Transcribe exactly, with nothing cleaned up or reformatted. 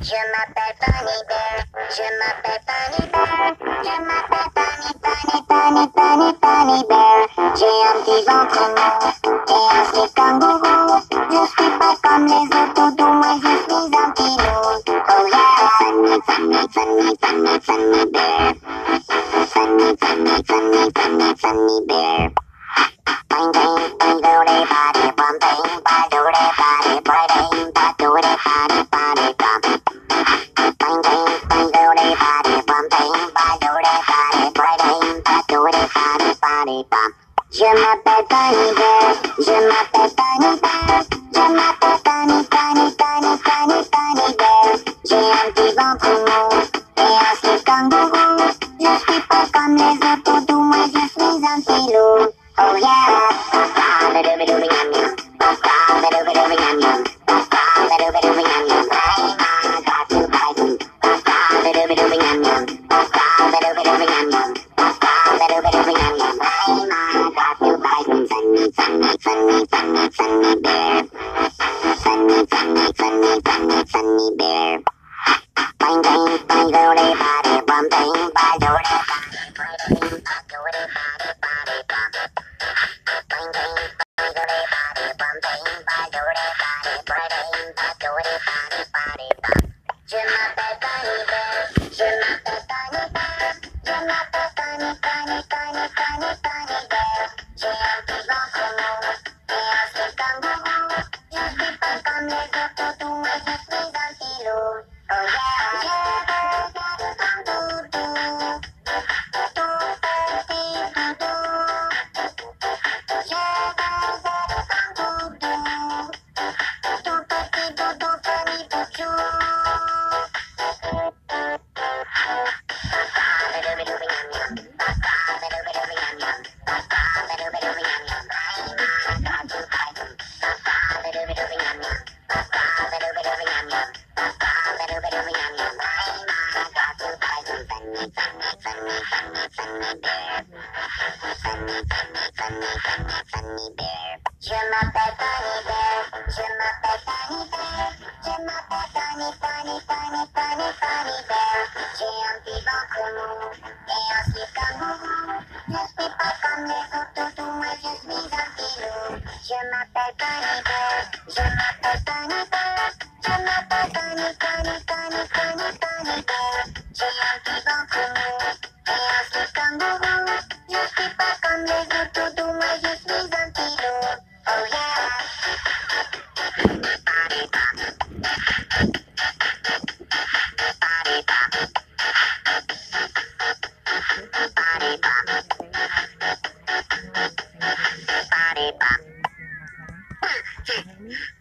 Je m'appelle Bunny Bear, je m'appelle Bunny Bear, je m'appelle Bunny, Bunny, Bunny, Bunny, Bunny Bear. J'ai un petit ventre mou et un slip kangourou. Je suis pas comme les autres doudous, moi je suis un petit loup. Oh yeah, funny, funny, funny, funny, funny bear. Funny, funny, funny, funny, funny bear. Bang bang bang do de body bum bang ba do de body bang ba do de body body bum. Bang bang bang do de body bum bang ba do de body bang ba do de body body bum. Je m'appelle Bunny Bear, je m'appelle Bunny Bear, je m'appelle Bunny Bunny Bunny Bunny Bunny Bear. J'ai un petit ventre mou et un slip kangourou. Je suis pas comme les autres doudous, moi je suis un petit loup. Oh yeah. Funny, funny, funny, funny bear. Funny, funny, funny, funny, funny bear. Bang bang bang do de body bum bang ba do de body bang ba do de body body bum. Bang bang bang do de body bum bang ba do de body bang ba do de body body bum. Je m'appelle Bunny Bear, je m'appelle Bunny Bear, je m'appelle Bunny Bunny Bunny Bunny Bunny Bear. J'ai un petit ventre mou et un slip kangourou. Je suis pas comme les autres doudous, moi je suis un petit loup. Oh yeah, je veux être un doudou, tout petit doudou. Je veux être un doudou, tout petit doudou, funny doudou. Je m'appelle Bunny Bear, je m'appelle Bunny Bear, je m'appelle Bunny, Bunny, Bunny, Bunny, Bunny Bear. J'ai un petit ventre mou et un slip kangourou. Je suis pas comme les autres doudous, moi je suis un petit loup. Je m'appelle Bunny Bear, je m'appelle Bunny Bear, je m'appelle Bunny, Bunny, Bunny, Bunny, Bunny Bear. J'ai un petit ventre mou et un slip kangourou. Je suis pas comme les autres doudous, moi je suis un petit loup. Oh yeah. Body bop. Body bop. Body bop. Body bop.